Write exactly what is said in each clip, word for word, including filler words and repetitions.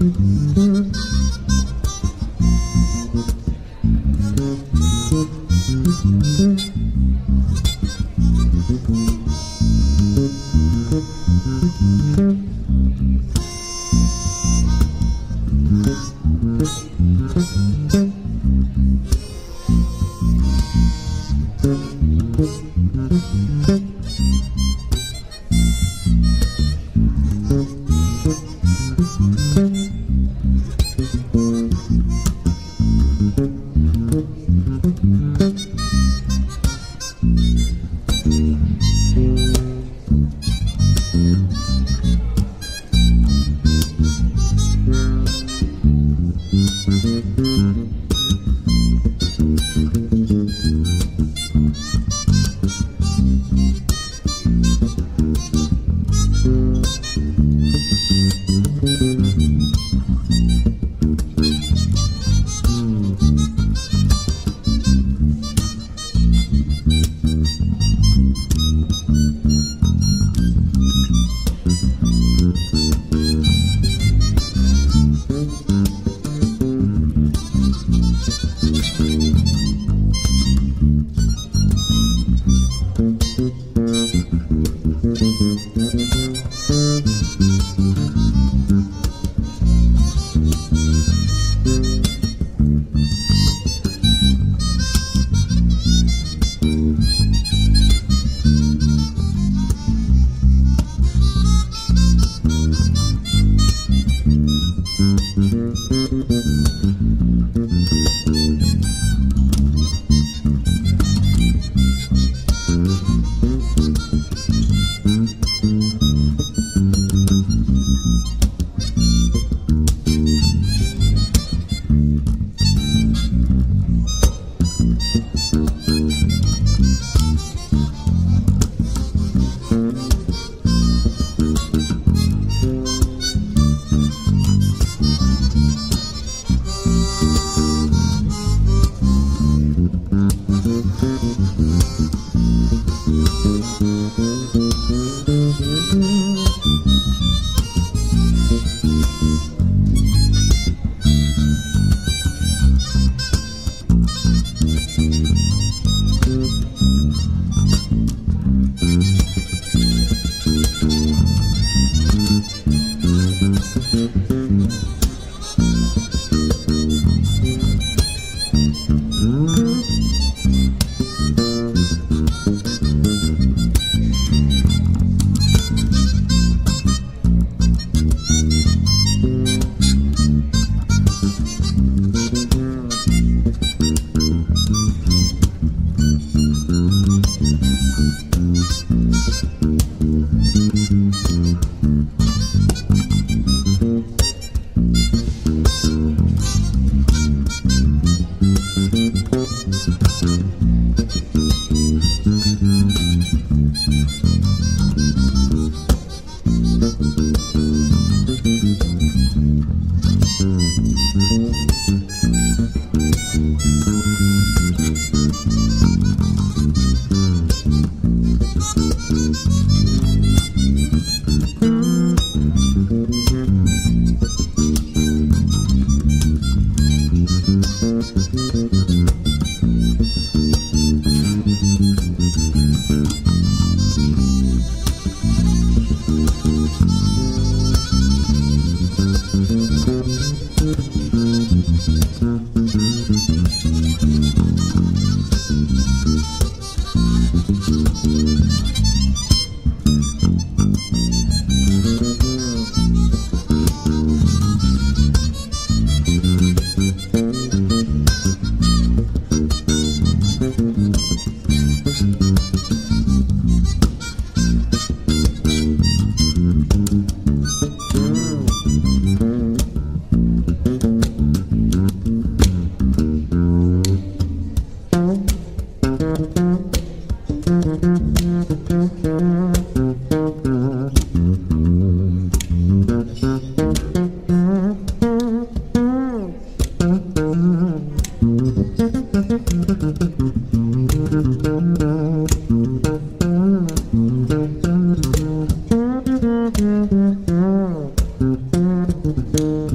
Mm-hmm.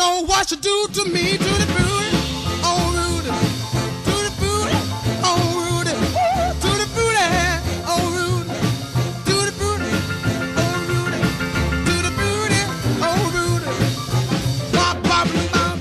know what you do to me, to the booty, oh Rudy, to the booty, oh Rudy, to the booty, oh Rudy, to the booty, oh Rudy, to the booty, oh Rudy. Bop, bop, bop.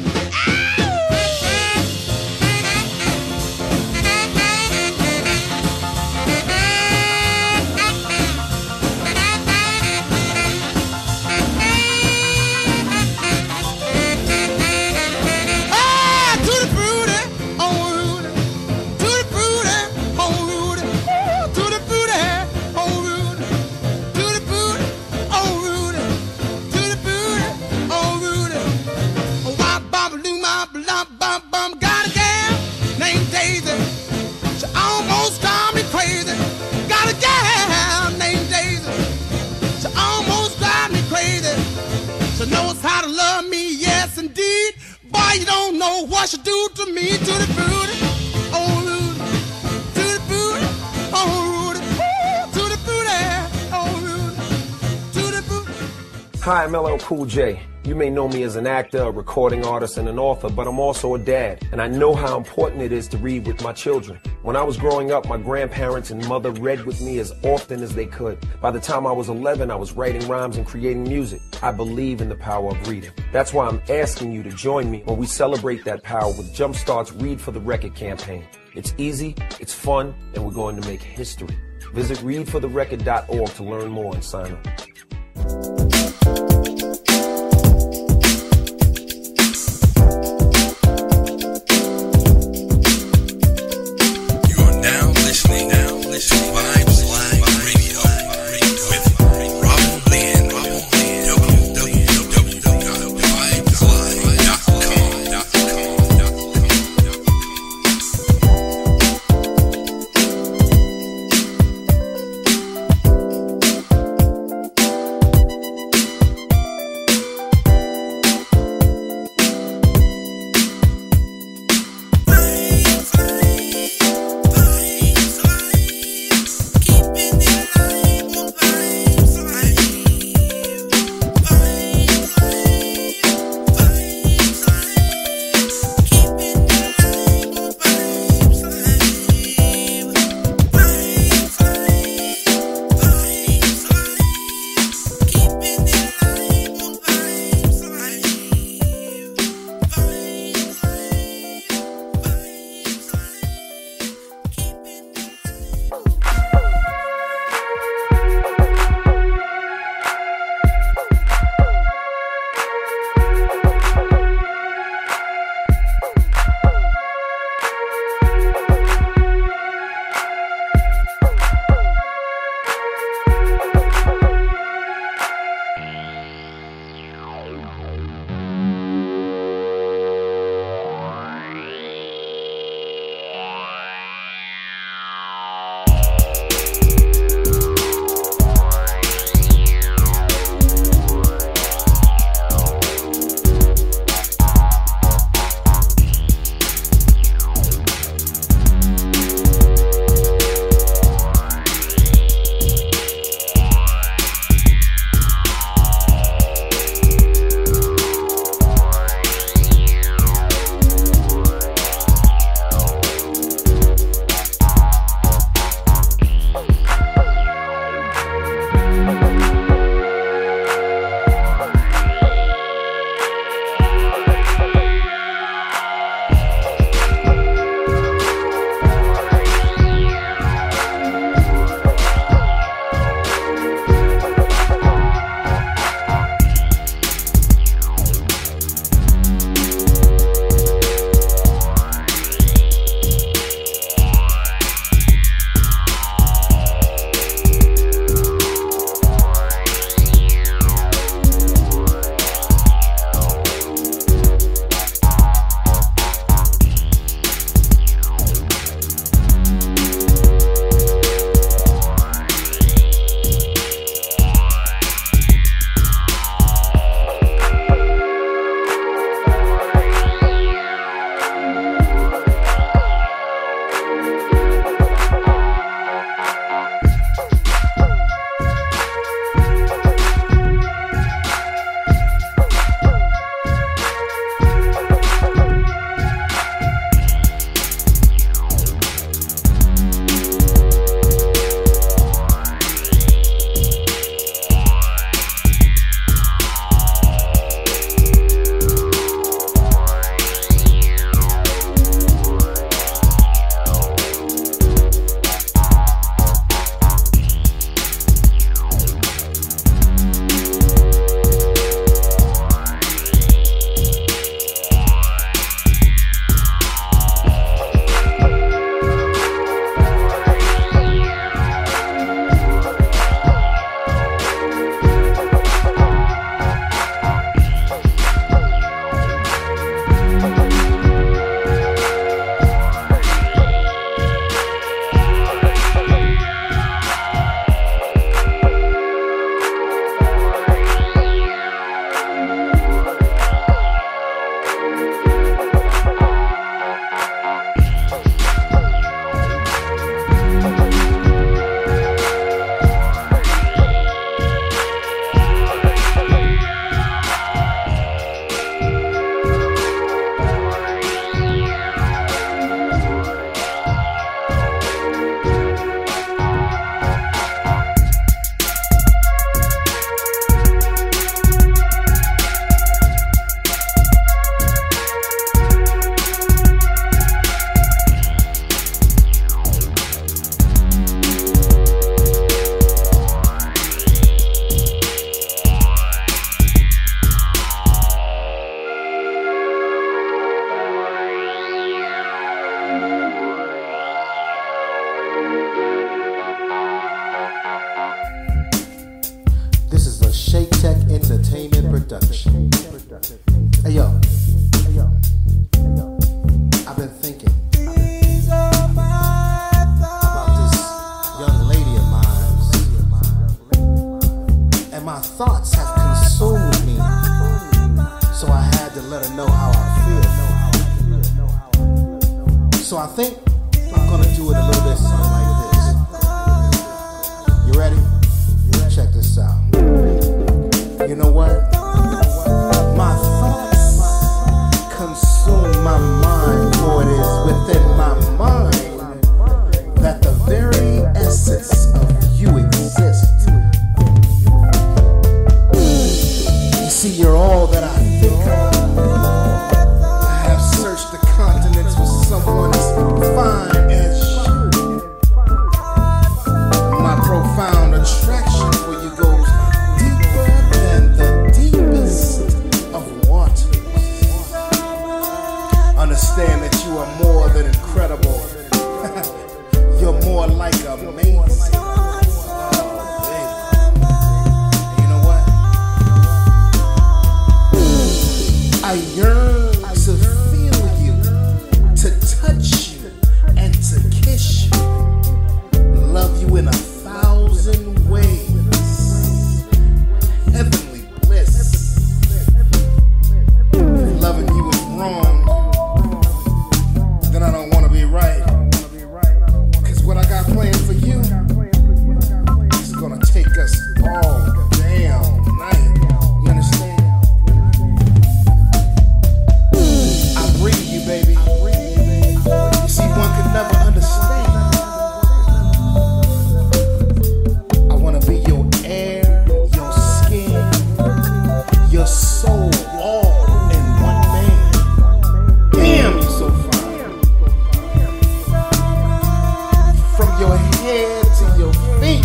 Knows how to love me, yes indeed. Boy, you don't know what you do to me, to the booty, oh Rudy, to the booty, oh Rudy, to the booty, oh Rudy, to the booty. Hi, I'm L L Cool J. You may know me as an actor, a recording artist, and an author, but I'm also a dad, and I know how important it is to read with my children. When I was growing up, my grandparents and mother read with me as often as they could. By the time I was eleven, I was writing rhymes and creating music. I believe in the power of reading. That's why I'm asking you to join me when we celebrate that power with Jumpstart's Read for the Record campaign. It's easy, it's fun, and we're going to make history. Visit read for the record dot org to learn more and sign up. Shake Tech Entertainment Production. Hey yo, I've been thinking about this young lady of mine, and my thoughts have consumed me. So I had to let her know how I feel. So I think I'm gonna do it a little bit something like this. You ready? Check this out. You know what? My thoughts consume my mind, for it is within my mind that the very essence of you exists. You see, you're all that I think of. I have searched the continents for someone as fine as you. My profound attraction for you goes deeper than the deepest of waters. Understand that you are more than incredible. You're more like amazing. Oh, baby. You know what? I yearn to feel you, to touch you, and to kiss you. Love you in a thousand ways. Heavenly bliss. If loving you is wrong, then I don't want to be right. Cause what I got planned for you is gonna take us all damn night. You understand? I breathe you, baby. You see, one could never understand. I wanna be your air, your skin, your soul, all in one man. Damn, you're so fine. From your head to your feet,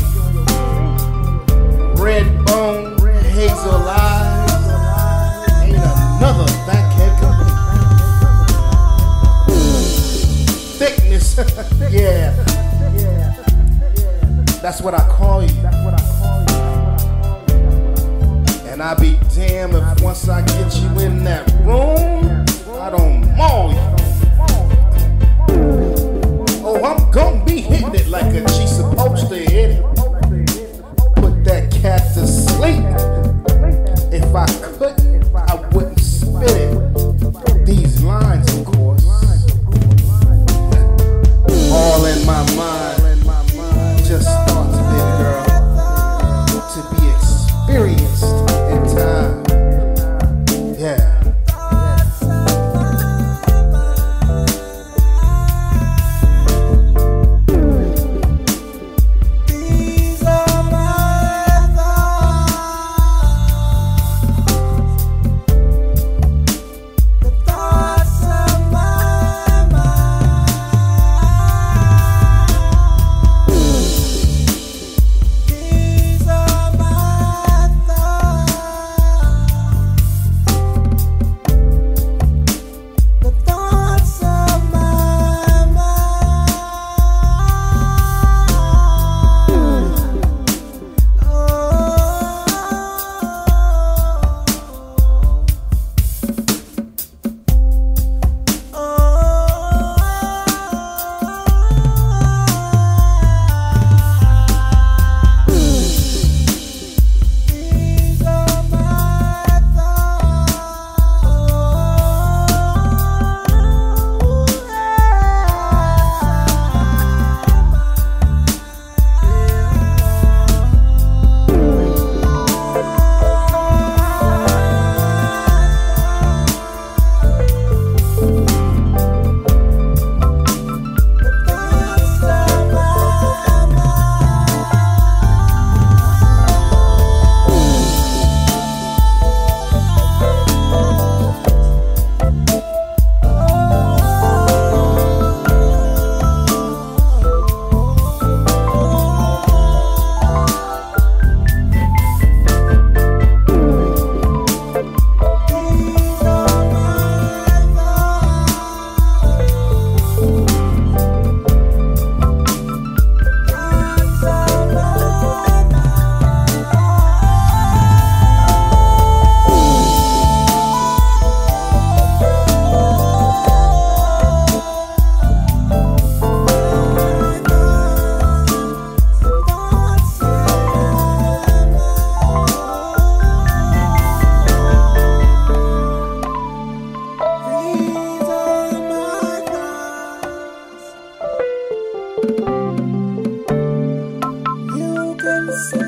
red bone, hazel eyes, ain't another backhead complete. Thickness, yeah. That's what I call you. And I be damned if once I get you in that room, I don't maul you. Oh, I'm gonna be hitting it like a G supposed to hit it. Put that cat to sleep. If I couldn't, I wouldn't spit it. These lines, of course, all in my mind. Just thoughts, big girl, to be experienced in time. Yeah.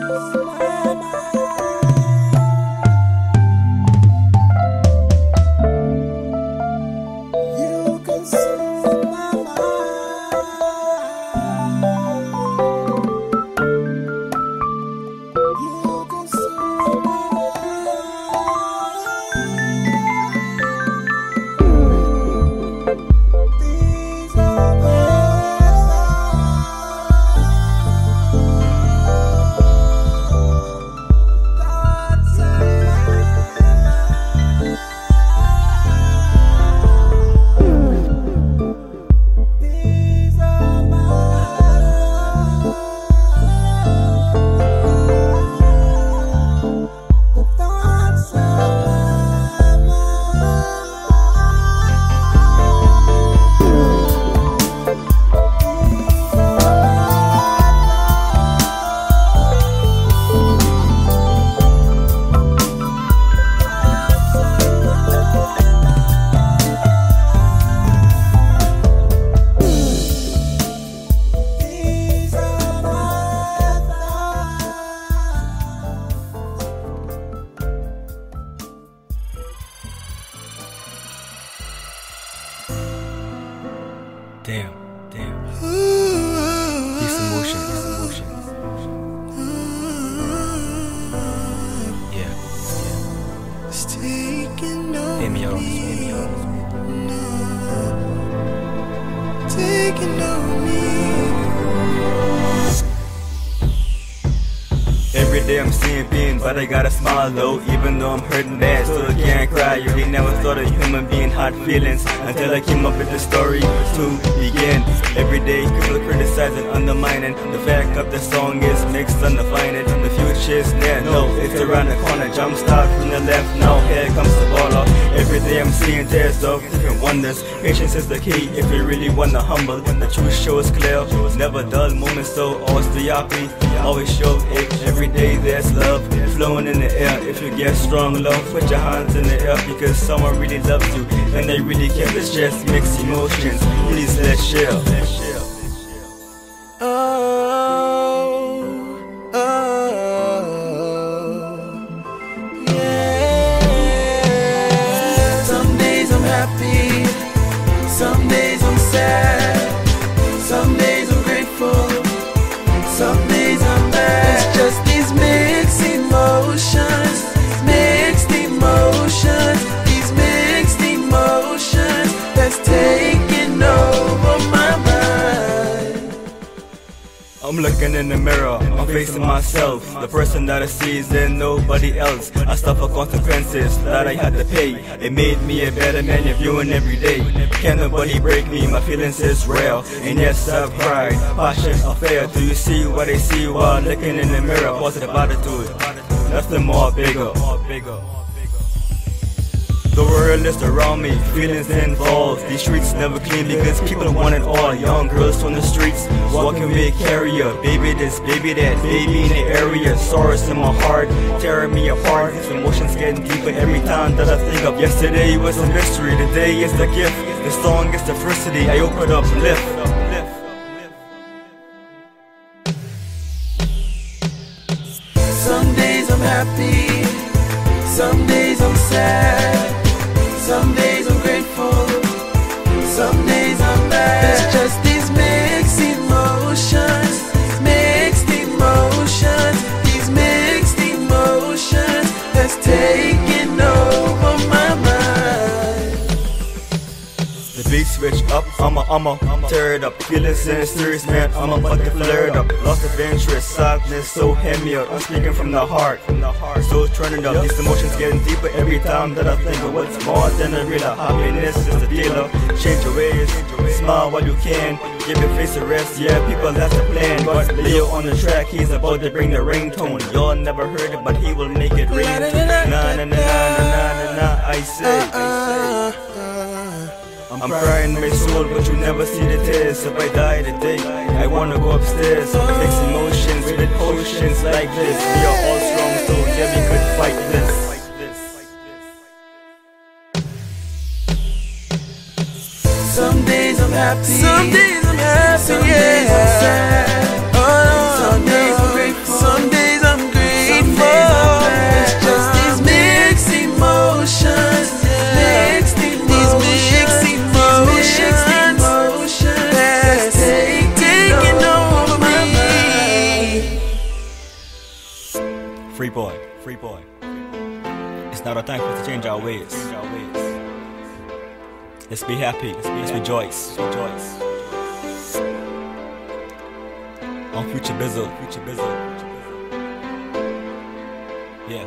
Damn, damn. These emotions, these emotions. Yeah, yeah. It's taking over. Hear me out on this, hear me out on this. Taking over me. Every day I'm seeing pain, but I gotta smile though. Even though I'm hurting bad, still I can't cry. You really never thought a human being had feelings until I came up with the story to begin. Every day people criticizing, undermining. The fact of the song is mixed, undefined. The future is near, no, it's around the corner. Jump start from the left, now here comes the baller. Every day I'm seeing tears of different wonders. Patience is the key if you really wanna humble. The truth shows clear, never dull moments, so always stay happy. Always show it. Every day there's love flowing in the air. If you get strong love, put your hands in the air, because someone really loves you and they really care. Let's just mix emotions, please let's share. Oh, oh, yeah. Some days I'm happy, some days I'm sad, some days I'm grateful, some days I'm mad. It's just these mixed emotions, mixed emotions, these mixed emotions that's taking over my mind. I'm looking in the mirror, I'm facing myself, the person that I see is in nobody else. I suffer consequences that I had to pay. It made me a better man, you're viewing every day. Can't nobody break me, my feelings is real. And yes, I've cried, passion, affair. Do you see what I see while looking in the mirror? Positive attitude, nothing more bigger. The world is around me, feelings involved. These streets never clean because people want it all. Young girls from the streets, walking with a carrier. Baby this, baby that, baby in the area. Sorrows in my heart, tearing me apart. These emotions getting deeper every time that I think of. Yesterday was a mystery, today is the gift. The song is the diversity, I open up, lift. Some days I'm happy, some days I'm sad, some days I'm grateful, some days I'm mad. It's just these mixed emotions, mixed emotions, these mixed emotions that's taking over my mind. The beat switch up, I'm a, I'm a, tear it up. Feelings in serious, man, I'm about to flare it up. Lost of interest, sadness, so heavy out. I'm speaking from the heart, from the heart. So turning up, these emotions getting deeper every time that I think of what's more than a real happiness is the dealer. Change your ways, smile while you can, give your face a rest. Yeah, people, that's the plan. But Leo on the track, he's about to bring the ringtone. Y'all never heard it, but he will make it ring. Na na na na na na na, I say, I say. I'm crying my soul, but you never see the tears. If I die today, I wanna go upstairs. Mix emotions with potions like this. We are all strong, so yeah, we could fight this. Some days I'm happy, some days I'm happy, some yeah. Days I'm sad, oh, some days I'm grateful, some days I'm Free boy, free boy. It's not a time for us to change our ways. Let's be happy, let's rejoice, rejoice. On Future Bizzle, Future Bizzle. Yeah.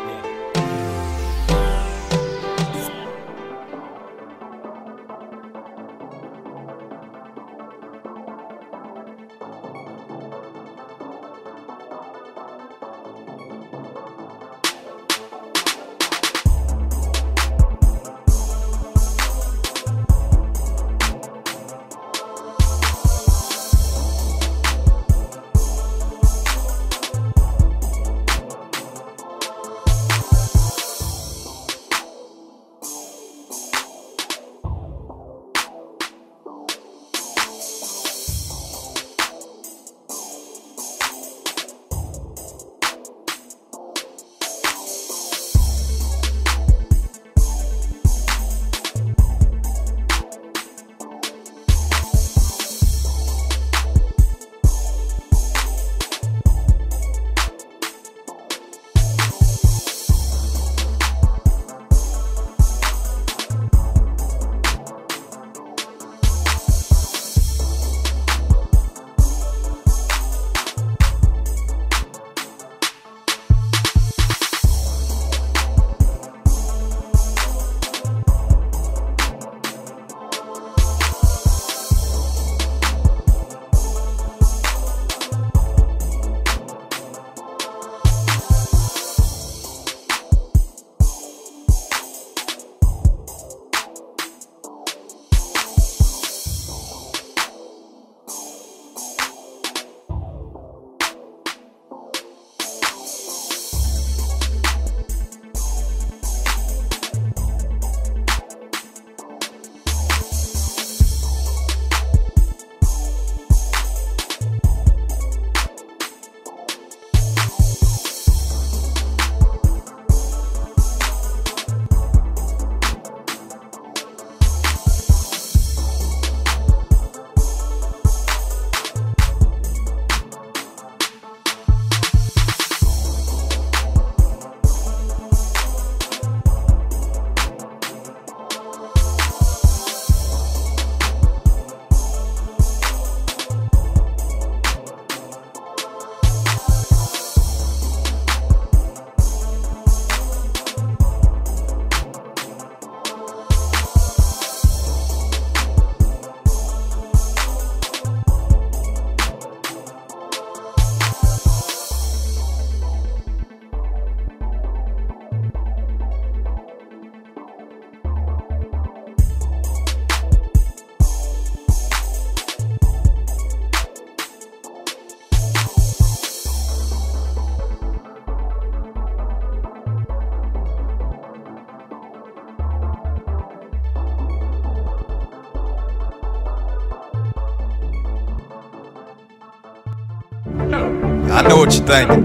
I know what you're thinking.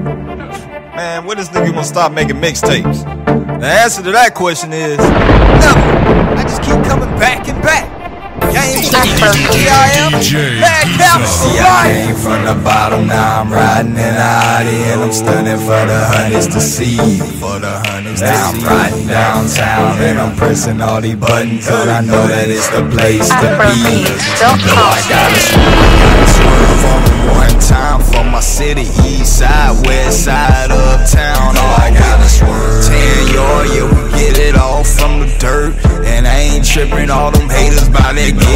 Man, when this nigga gonna stop making mixtapes? The answer to that question is never. I just keep coming back and back. Game changer, here I am, Mad Capital. See, I came from the bottom, now I'm riding in the Audi, and I'm stunning for the hundreds to see. For the hundreds now I'm riding downtown, and I'm pressing all these buttons, cause I know that it's the place to be. So I gotta swerve on one time for my city, east side, west side, uptown. Oh, I gotta swerve. Ten yard, yeah, we get it all from the dirt, and I ain't tripping all them haters by that get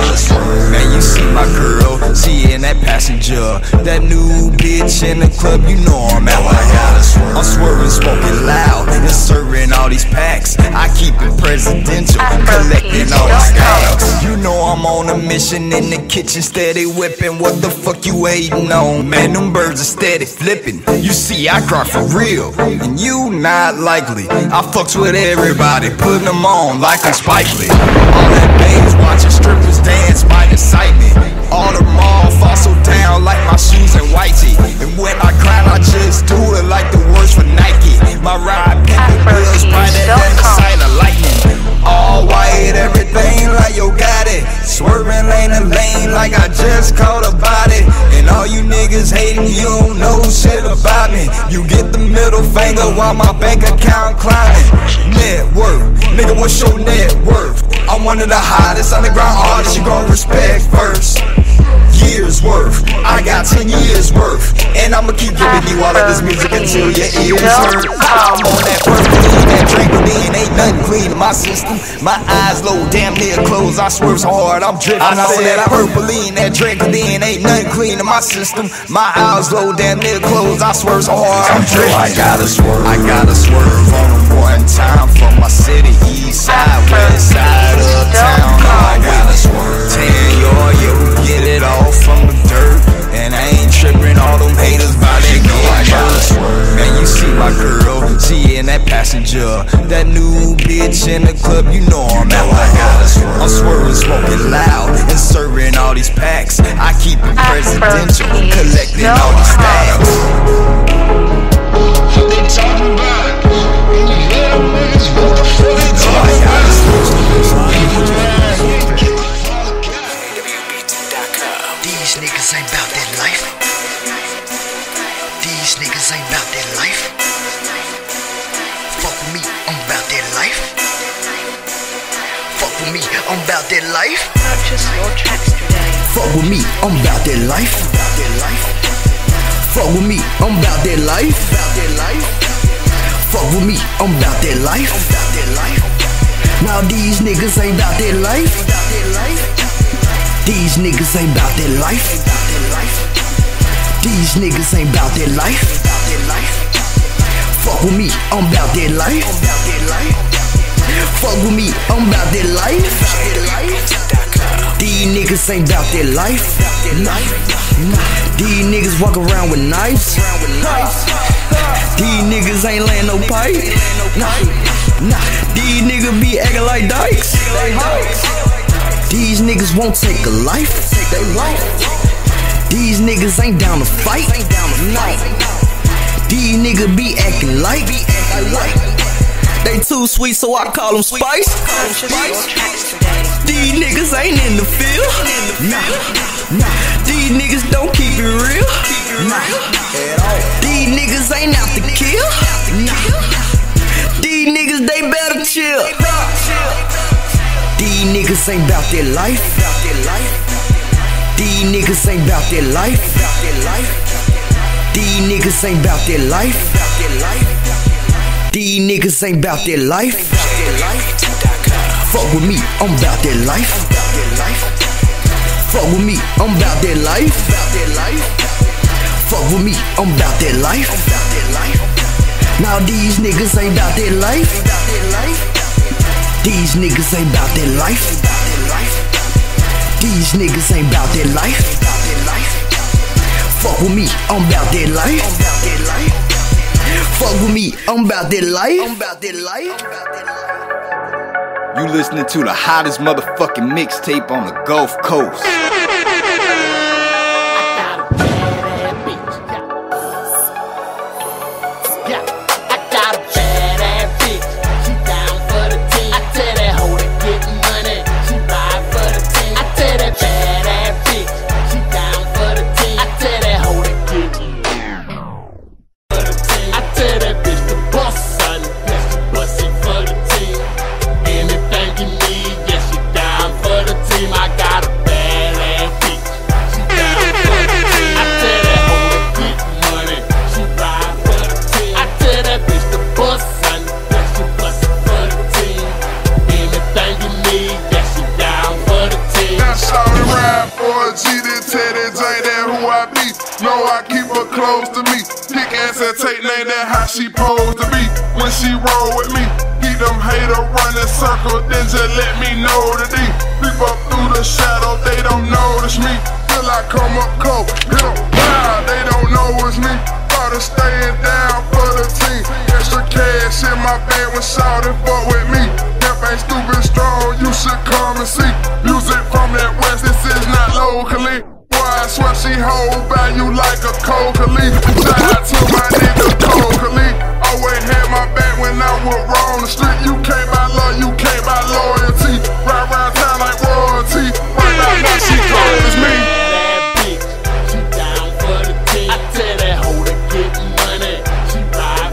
hurt. Man, you see my girl, she in that passenger, that new bitch in the club, you know I'm at my house. I'm swerving, smoking loud, and serving all these packs. I keep it presidential, collecting all the stacks. You know I'm on a mission in the kitchen, steady whipping. What the fuck you waiting on? Man, them birds are steady flipping. You see, I cry for real, and you not likely. I fucks with everybody, putting them on like I'm Spike Lee. All that babes watching strippers dance might excite me. All the mall fossil down like my shoes and whitey. And when I cry, I just do it like the words for Nike. My ride picking wheels brighter than the sight of lightning. All white, everything like yo got it. Swerving lane to lane like I just caught a body. And all you niggas hating, you don't know shit about me. You get the middle finger while my bank account climbing. Net worth, nigga, what's your net worth? I'm one of the hottest underground artists you gon' respect first. Years worth, I got ten years worth, and I'ma keep giving you all of this music until your ears hurt. I'm on that Percoline, that Dracoline, ain't nothing clean in my system. My eyes low, damn near closed, I swerve so hard, I'm drifting. I know that Percoline, that Dracoline, ain't nothing clean in my system. My eyes low, damn near closed, I swerve so hard, I'm drifting. I gotta swerve, I gotta swerve on them one time for my city, east side, west side of town. I gotta swerve, ten yard, yo, get it off from the dirt, and I ain't tripping all them haters by that know I gotta swerve. Man, you see my girl, she in that passenger, that new bitch in the club, you know I'm out. I gotta swerve. I'm swerving, smoking loud, and serving all these packs. I keep it presidential, collecting all these stacks. what they talking about? And you hear them niggas, what the fuck they talking about? These niggas ain't bout that life. These niggas ain't bout that life. Fuck with me, I'm bout that life. Fuck with me, I'm bout that life. Purchase your tracks today. Fuck with me, I'm bout that life. Fuck with me, I'm bout that life. Fuck with me, I'm bout that life. Now these niggas ain't bout that life. These niggas ain't bout that life. These niggas ain't bout that life. Fuck with me, I'm bout that life. Fuck with me, I'm bout that life. These niggas ain't bout that life. These niggas walk around with knives. These niggas ain't laying no pipe. These niggas be acting like dykes. These niggas won't take a life. They won't. These niggas ain't down to fight. These niggas be acting like they too sweet, so I call them spice. These niggas ain't in the field. These niggas don't keep it real. These niggas ain't out to kill. These niggas, they better chill. These niggas ain't bout their life. These niggas ain't bout their life. These niggas ain't bout their life. These niggas ain't bout their life. Fuck with me, I'm bout their life. Fuck with me, I'm bout their life. Fuck with me, I'm bout their life. Now these niggas ain't bout their life. These niggas ain't bout their life. These niggas ain't bout their life. Fuck with me, I'm bout their life. Fuck with me, I'm bout their life. I'm bout their life. You listening to the hottest motherfucking mixtape on the Gulf Coast. Close to me, kick ass and take name, that how she posed to be. When she roll with me, beat them hater running circle, then just let me know that they creep up through the shadow, they don't notice me. Till I come up close, hit them wild, they don't know it's me. Started staying down for the team, extra cash in my bag when shouting fuck with me. If ain't stupid strong, you should come and see. Music from that west, this is not locally. I swear she hold value like a coca leaf. Shout out to my nigga Coca Leaf. Always had my back when I was wrong the street. You can't buy love, you can't buy loyalty. Ride around town like royalty. Right now, now she cold as me. That bitch, she down for the team. I tell that hoe to get money. She ride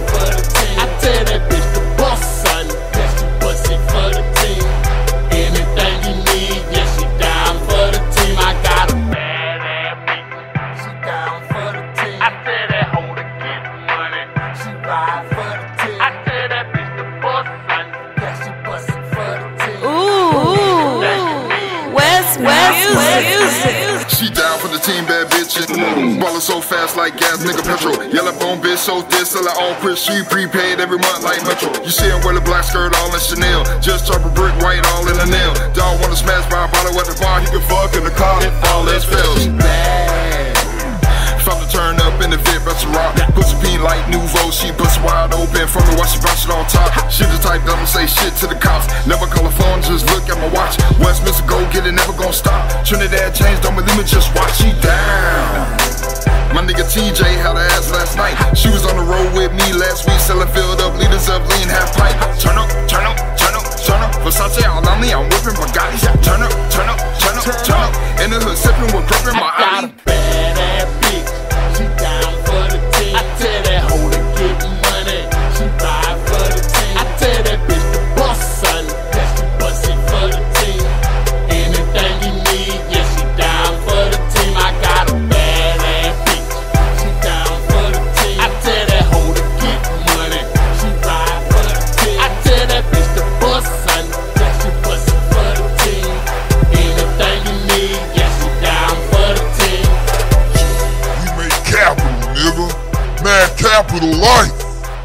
ride for the team. I tell that bitch to bust, son. Yeah, she bustin' for the team. Ooh, West, West, West. She down for the team, bad bitches. Ballin' so fast like gas, nigga petrol. Yellow bone bitch, so this, sell her own Chris. She prepaid every month like Metro. You see her wear the black skirt all in Chanel. Just chop a brick white all in the nail. Dog wanna smash by a bottle at the bar. He can fuck in the car if all else fails. Found to turn up in the Fit restaurant. Pussy pee like Nouveau. She pussy wide open from the watch she bounce it on top. She the type that don't say shit to the cops. Never call a phone, just look at my watch. Westminster go get it, never gon' stop. Trinidad change, don't believe me, just watch. She down. My nigga T J had her ass last night. She was on the road with me last week, selling filled up liters of lean half pipe. Turn up, turn up, turn up, turn up. Versace all on me, I'm whipping Bugattis. Turn up, turn up, turn up, turn up. In the hood sipping with gripping my eye. Badass bitch, she down for the team. I tell that hoe to get money, she ride for the team. I tell that bitch to bust, son, yeah, she bustin' for the team. Anything you need, yeah, she down for the team. I got a badass bitch, she down for the team. I tell that hoe to get money, she ride for the team. I tell that bitch to bust, son, yeah, she bustin' for the team. Anything you need, yeah, she down for the team. Capital, nigga. Mad Capital Life.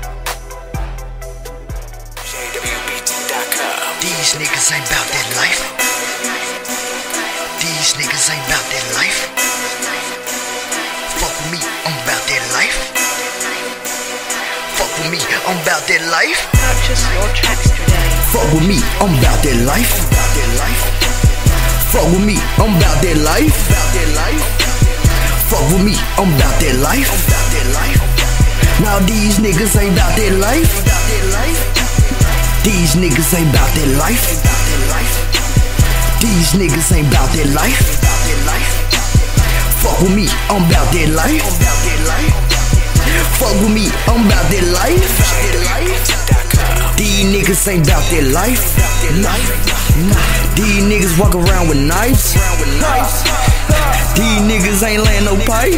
These niggas ain't bout that life. These niggas ain't bout that life. Fuck with me, I'm bout that life. Fuck with me, I'm bout that life. Purchase your tracks today. Fuck with me, I'm bout that life. Fuck with me, I'm bout that life. Fuck with me, I'm bout that life. Now these niggas ain't bout that life. These niggas ain't bout that life. These niggas ain't bout that life. Fuck with me, I'm bout that life. Fuck with me, I'm bout that life. These niggas ain't bout that life. These niggas walk around with knives. These niggas ain't laying no pipe.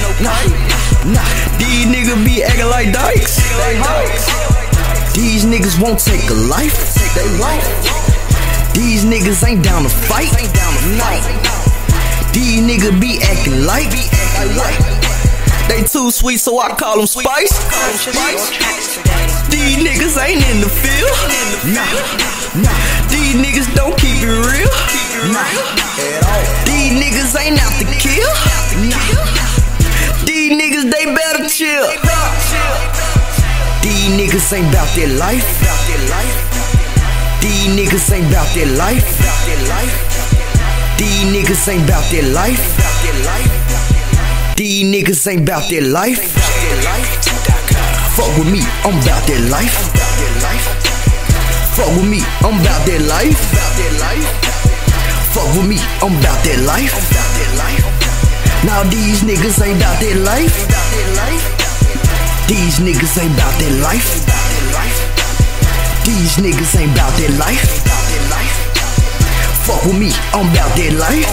These niggas be acting like dykes. These niggas won't take a life. These niggas ain't down to fight. These niggas be acting like they too sweet, so I call them spice. These niggas ain't in the field. These niggas don't keep it real. These niggas ain't out to kill. These niggas, they better chill. These niggas ain't bout their life. These niggas ain't bout their life. These niggas ain't bout their life. These niggas ain't bout their life. Fuck with me, I'm bout their life. Fuck with me, I'm bout their life. Fuck with me, I'm bout their life. Now these niggas ain't bout their life. These niggas ain't bout their life. These niggas ain't bout their life. Fuck with me, I'm bout their life.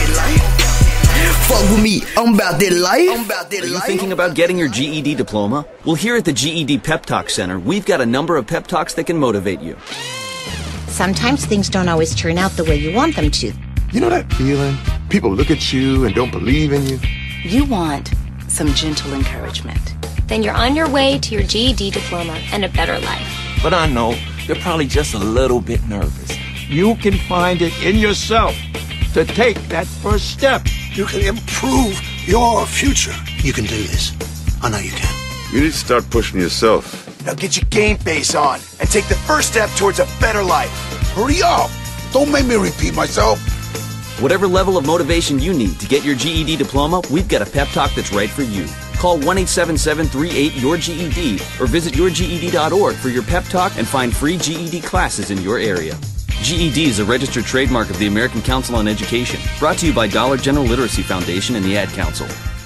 Fuck with me, I'm bout their life. Are you thinking about getting your G E D diploma? Well, here at the G E D Pep Talk Center, we've got a number of pep talks that can motivate you. Sometimes things don't always turn out the way you want them to. You know that feeling? People look at you and don't believe in you. You want some gentle encouragement. Then you're on your way to your G E D diploma and a better life. But I know you're probably just a little bit nervous. You can find it in yourself to take that first step. You can improve your future. You can do this. I know you can. You need to start pushing yourself. Now get your game face on and take the first step towards a better life. Hurry up! Don't make me repeat myself. Whatever level of motivation you need to get your G E D diploma, we've got a pep talk that's right for you. Call one eight seven seven three eight your G E D or visit your G E D dot org for your pep talk and find free G E D classes in your area. G E D is a registered trademark of the American Council on Education, brought to you by Dollar General Literacy Foundation and the Ad Council.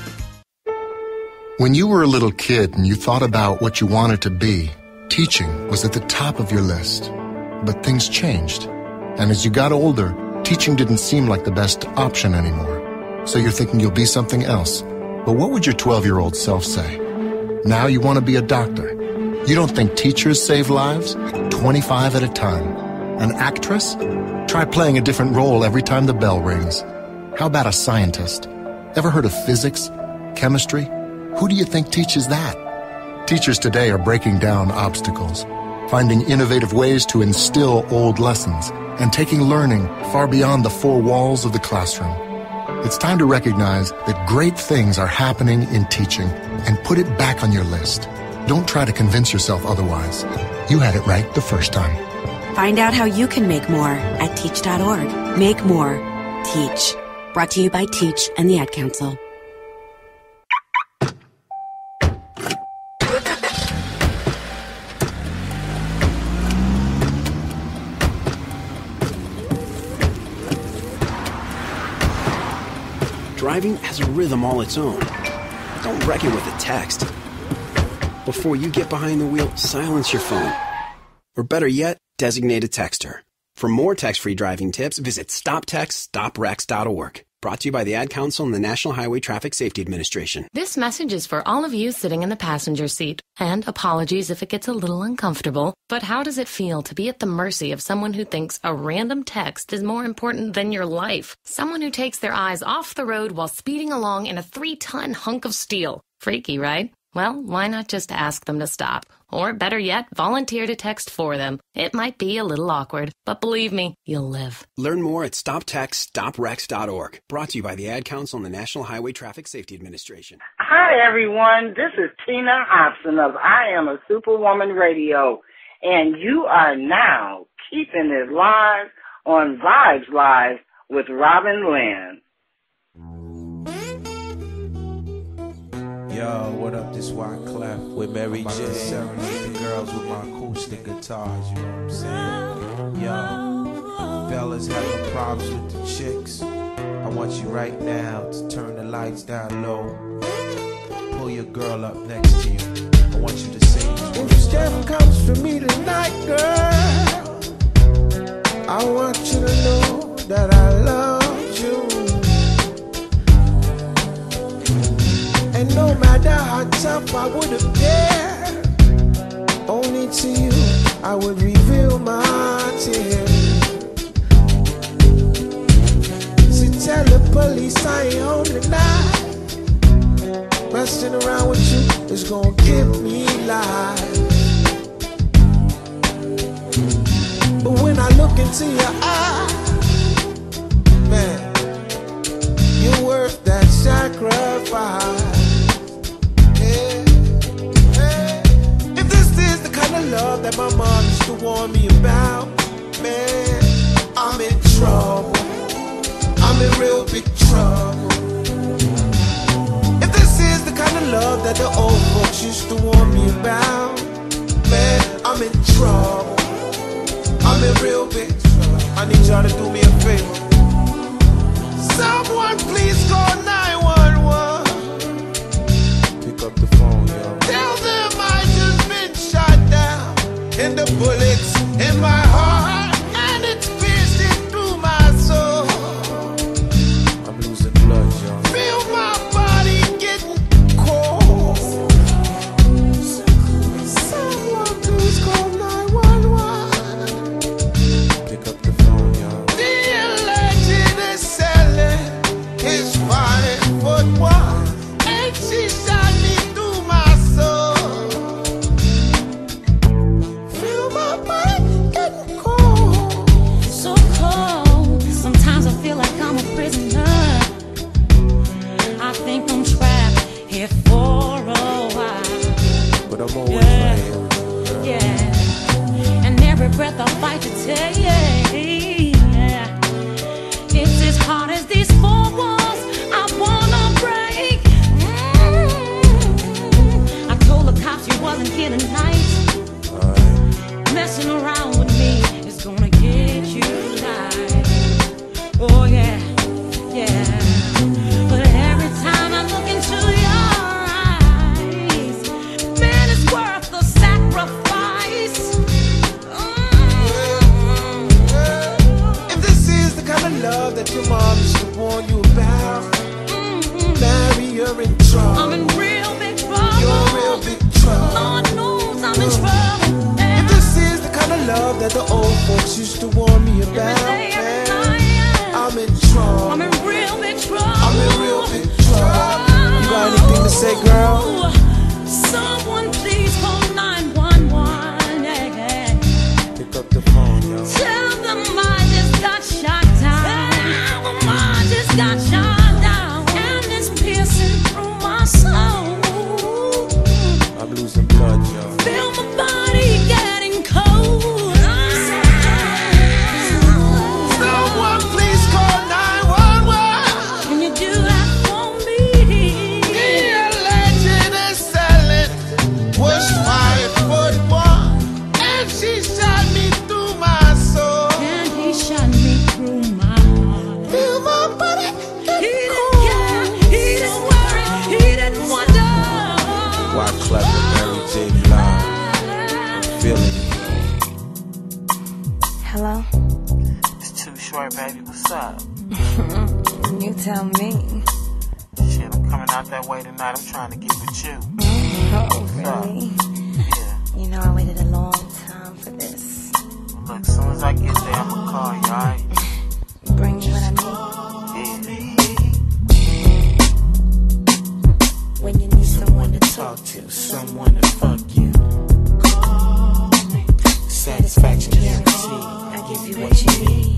When you were a little kid and you thought about what you wanted to be, teaching was at the top of your list. But things changed. And as you got older, teaching didn't seem like the best option anymore. So you're thinking you'll be something else. But what would your twelve-year-old self say? Now you want to be a doctor. You don't think teachers save lives? twenty-five at a time. An actress? Try playing a different role every time the bell rings. How about a scientist? Ever heard of physics? Chemistry? Who do you think teaches that? Teachers today are breaking down obstacles, finding innovative ways to instill old lessons, and taking learning far beyond the four walls of the classroom. It's time to recognize that great things are happening in teaching and put it back on your list. Don't try to convince yourself otherwise. You had it right the first time. Find out how you can make more at teach dot org. Make more. Teach. Brought to you by Teach and the Ad Council. Driving has a rhythm all its own. Don't wreck it with a text. Before you get behind the wheel, silence your phone. Or better yet, designate a texter. For more text-free driving tips, visit stop text stop wrecks dot org. Brought to you by the Ad Council and the National Highway Traffic Safety Administration. This message is for all of you sitting in the passenger seat. And apologies if it gets a little uncomfortable. But how does it feel to be at the mercy of someone who thinks a random text is more important than your life? Someone who takes their eyes off the road while speeding along in a three-ton hunk of steel. Freaky, right? Well, why not just ask them to stop? Or better yet, volunteer to text for them. It might be a little awkward, but believe me, you'll live. Learn more at stop text stop wrecks dot org. Brought to you by the Ad Council and the National Highway Traffic Safety Administration. Hi, everyone. This is Tina Hobson of I Am a Superwoman Radio, and you are now keeping it live on Vibes Live with Robin Lynn. Yo, what up? This Wyclef with Mary J. Serenade the girls with my acoustic guitars, you know what I'm saying? Yo, fellas having problems with the chicks. I want you right now to turn the lights down low. Pull your girl up next to you. I want you to sing these words. If Steph comes for me tonight, girl, I want you to know that I love you. And no matter how tough I would appear, only to you I would reveal my tears. So tell the police I ain't home tonight. Messing around with you is gonna give me life. But when I look into your eyes, man, you're worth that sacrifice. Love that my mom used to warn me about, man, I'm in trouble. I'm in real big trouble. If this is the kind of love that the old folks used to warn me about, man, I'm in trouble. I'm in real big trouble. I need y'all to do me a favor. Someone please call nine one one. Pick up the phone, yo. Tell them I just been shot down. And the bullets in my heart, and it's piercing through my soul. I'm losing blood, y'all. Feel my body getting cold. Someone please call nine one one. Pick up the phone, y'all. The alleged assailant is five foot one, and she shot me through my soul. So cold. Sometimes I feel like I'm a prisoner. I think I'm trapped here for a while. But I'm always yeah. right here with you, girl. Yeah. And every breath I fight to take. Yeah. It's as hard as these four walls I wanna break. Mm-hmm. I told the cops you wasn't here tonight. Messing around with me is gonna get you live. Oh yeah, yeah. But every time I look into your eyes, man, it's worth the sacrifice. Mm-hmm. If this is the kind of love that your mom used to warn you about, mm-hmm. Mary, you're in trouble. I'm in real big trouble. You're in real big trouble. Lord knows I'm in trouble. that the old folks used to warn me about, man. I'm in trouble. I'm in real big trouble. I'm in real big trouble. You got anything to say, girl? Someone please call nine one one. Yeah, yeah. Pick up the phone, yo. Tell them I just got shot down. Tell them I just got shot down. And it's piercing through my soul. I'm losing blood, yo. Feel my body getting cold. Someone please call nine one one. Can you do that for me? The legend is selling. Was five foot one, and she shot me through my soul. And he shot me through my heart. Feel my body He didn't care, he didn't worry, he didn't wonder. Why clever Mary J. Blige? I'm feeling it. Hello? It's Too Short, baby. What's up? You tell me. Shit, I'm coming out that way tonight. I'm trying to get with you. Oh, really? Yeah. You know, I waited a long time for this. Look, as soon as I get there, I'ma call you, alright? Bring me what I need. When you need someone to talk to, someone to fuck you. Satisfaction guaranteed. I give you what you need.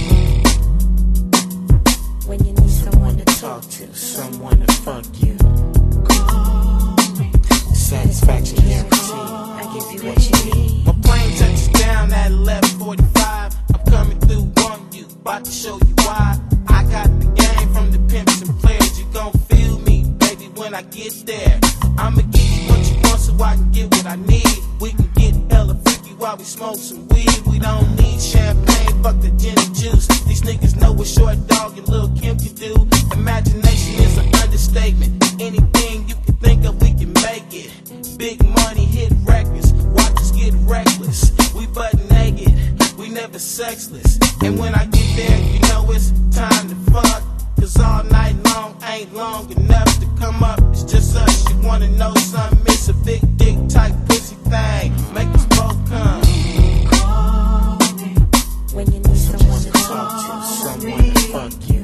When you need someone to talk to, someone to fuck you. Satisfaction guaranteed. I give you what you need. My plane touches down at eleven forty-five. I'm coming through on you, about to show you why. I got the game from the pimps and players. You gon' feel me, baby, when I get there. I'ma give you what you want so I can get what I need. We can get hella freaky while we smoke some weed. We don't need champagne, fuck the gin and juice. These niggas know what Short Dog and Lil' Kim can do. Imagination is an understatement. Anything you can think of, we can make it. Big money, hit records, watch us get reckless. We butt naked, we never sexless. And when I get there, you know it's time to fuck. Cause all night long ain't long enough to come up. It's just us, you wanna know something? It's a big dick type pussy thing. Make us both come. When you need someone to talk to, someone to fuck you.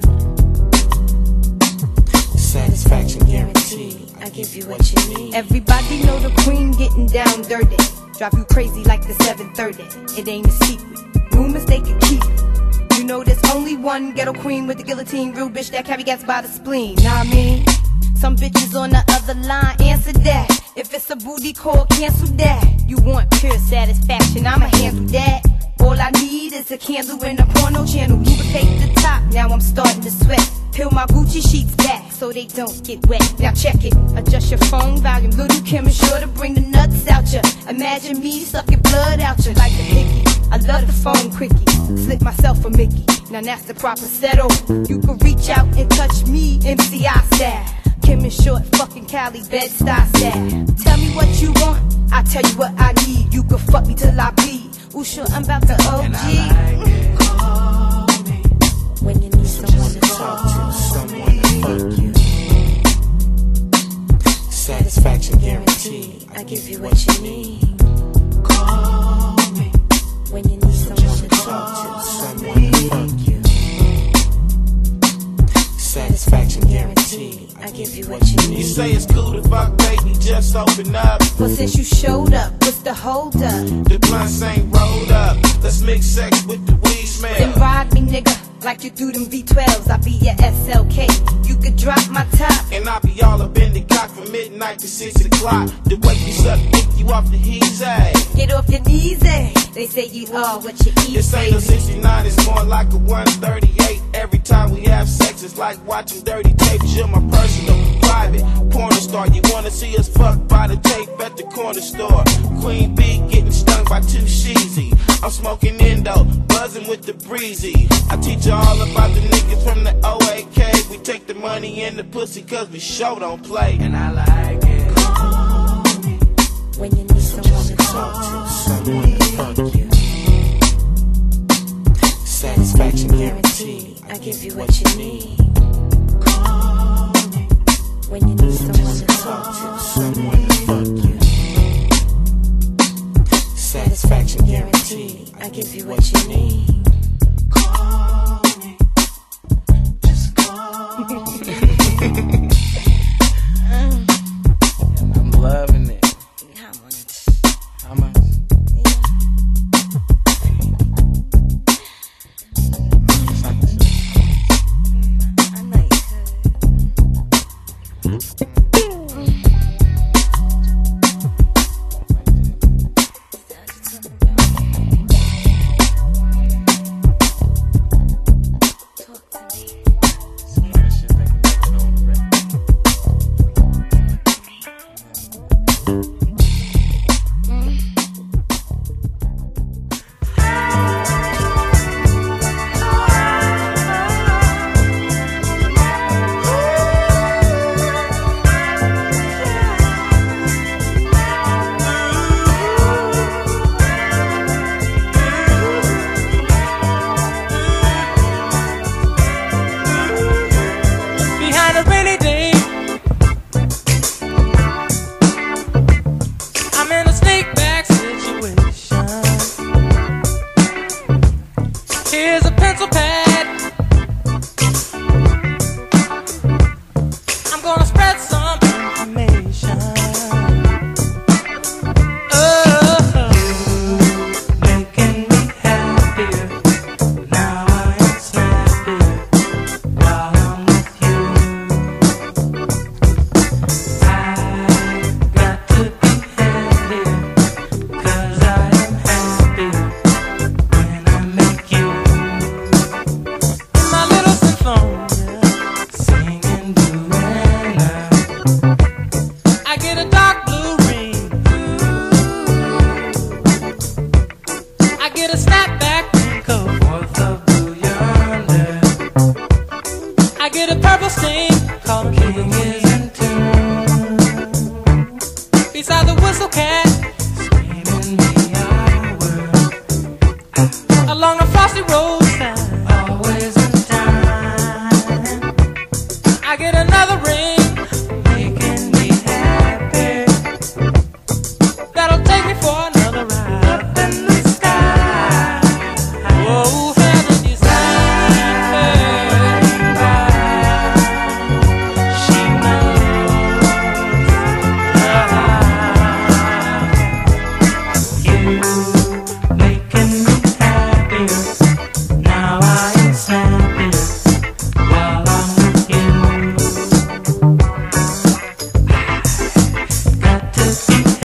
Satisfaction guaranteed. I give you what you need. Everybody know the queen getting down dirty. Drive you crazy like the seven thirty. It ain't a secret. Rumors they can keep. You know there's only one ghetto queen with the guillotine. Real bitch that carry gas by the spleen. Know what I mean? Some bitches on the other line answer that. If it's a booty call, cancel that. You want pure satisfaction, I'ma handle that. All I need is a candle and a porno channel. Lubricate the top, now I'm starting to sweat. Peel my Gucci sheets back so they don't get wet. Now check it, adjust your phone volume. Little Kim is sure to bring the nuts out ya. Imagine me sucking blood out ya like a hickey. I love the phone quickie, slip myself a Mickey. Now that's the proper settle. You can reach out and touch me, M C I style. Kim is short, fucking Cali, Bed-Stuy style. Tell me what you want, I tell you what I need. You can fuck me till I bleed. Ooh, sure, I'm about to O G. When you need someone to talk to, someone to fuck you. Satisfaction guaranteed. I give you what you need. When you need someone to talk to, someone to fuck you. Satisfaction guaranteed. I give you what you need. You say it's cool to fuck, baby, just open up. Well, since you showed up, what's the hold up? The blunts ain't rolled up. Let's mix sex with the weed smell. Then ride me, nigga, like you do them V twelves. I be your S L K. You could drop my top. And I be all up in the cock from midnight to six o'clock. The way you suck, pick you off the heat, eh? Get off your knees, eh? They say you are what you eat. This ain't no sixty-nine, it's more like a one thirty-eight. Every time we have sex, it's like watching dirty tapes. You're my personal, private porn star. You wanna see us fuck by the tape at the corner store. Queen Bee getting stung by two sheezy. I'm smoking Indo, buzzing with the breezy. I teach you all about the niggas from the O A K. We take the money and the pussy cause we show don't play. And I like it. When you need someone to talk to, someone to fuck you. Satisfaction guaranteed. I give you what you need. When you need someone to talk to, someone to fuck you. Satisfaction guaranteed. I give you what you need. Call me. Just call me. I'm loving it. How much? How much? Get a snap